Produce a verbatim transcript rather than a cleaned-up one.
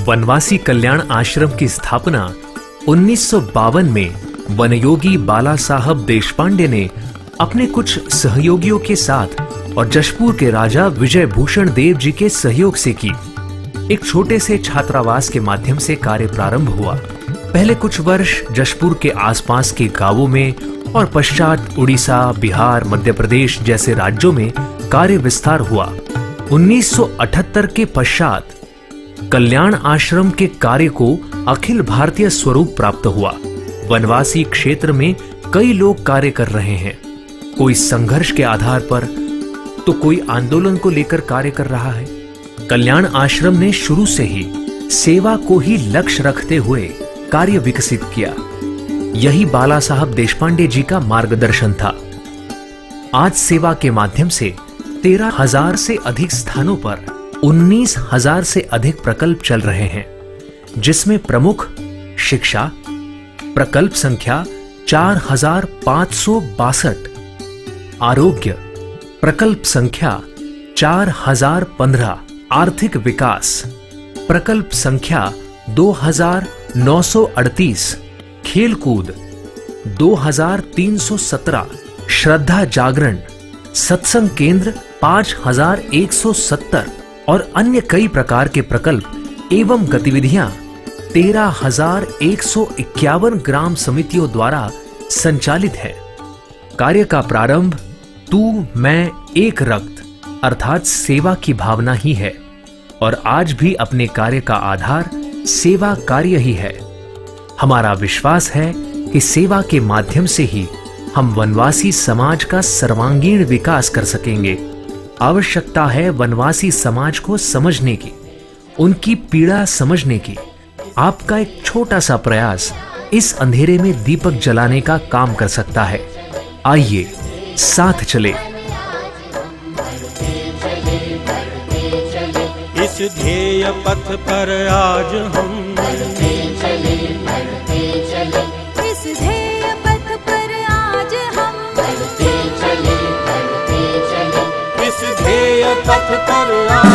वनवासी कल्याण आश्रम की स्थापना उन्नीस सौ बावन में वनयोगी बाला साहब देशपांडे ने अपने कुछ सहयोगियों के साथ और जशपुर के राजा विजय भूषण देव जी के सहयोग से की। एक छोटे से छात्रावास के माध्यम से कार्य प्रारंभ हुआ। पहले कुछ वर्ष जशपुर के आसपास के गांवों में और पश्चात उड़ीसा, बिहार, मध्य प्रदेश जैसे राज्यों में कार्य विस्तार हुआ। उन्नीस सौ अठहत्तर के पश्चात कल्याण आश्रम के कार्य को अखिल भारतीय स्वरूप प्राप्त हुआ। वनवासी क्षेत्र में कई लोग कार्य कर रहे हैं, कोई संघर्ष के आधार पर तो कोई आंदोलन को लेकर कार्य कर रहा है। कल्याण आश्रम ने शुरू से ही सेवा को ही लक्ष्य रखते हुए कार्य विकसित किया। यही बाला साहब देशपांडे जी का मार्गदर्शन था। आज सेवा के माध्यम से तेरह हजार से अधिक स्थानों पर उन्नीस हजार से अधिक प्रकल्प चल रहे हैं, जिसमें प्रमुख शिक्षा प्रकल्प संख्या चार हजार पांच सौ बासठ, आरोग्य प्रकल्प संख्या चार हजार पंद्रह, आर्थिक विकास प्रकल्प संख्या दो हजार नौ सौ अड़तीस, खेलकूद दो हजार तीन सौ सत्रह, श्रद्धा जागरण सत्संग केंद्र पांच हजार एक सौ सत्तर और अन्य कई प्रकार के प्रकल्प एवं गतिविधियां तेरह हजार एक सौ इक्यावन ग्राम समितियों द्वारा संचालित है। कार्य का प्रारंभ तू मैं एक रक्त अर्थात सेवा की भावना ही है और आज भी अपने कार्य का आधार सेवा कार्य ही है। हमारा विश्वास है कि सेवा के माध्यम से ही हम वनवासी समाज का सर्वांगीण विकास कर सकेंगे। आवश्यकता है वनवासी समाज को समझने की, उनकी पीड़ा समझने की। आपका एक छोटा सा प्रयास इस अंधेरे में दीपक जलाने का काम कर सकता है। आइए साथ चले। इस ध्येय पथ पर आज हम इस ध्येय पथ पर आज हम इस ध्येय पथ पर आज